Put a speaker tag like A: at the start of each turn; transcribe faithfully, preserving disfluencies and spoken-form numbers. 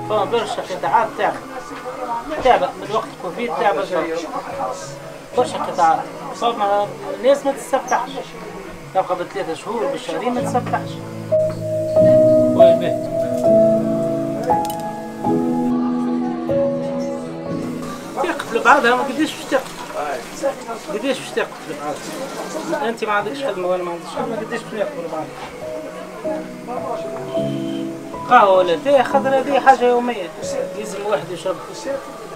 A: فما برشا قطاعات تعبت تعبت من وقت كوفيد تعبت برشا قطاعات. فما الناس ما تستفتحش، تبقى بثلاثة شهور بالشهرين ما تستفتحش. وين به؟ تقفل بعضها، ما قديش باش تقفل؟ قديش باش تقفل بعضها؟ انت ما عندكش خدمه وانا ما عنديش خدمه، قديش باش نقفلوا بعضها؟ قهوه ولا تاي، خاطر هذه حاجه يوميه لازم الواحد يشرب.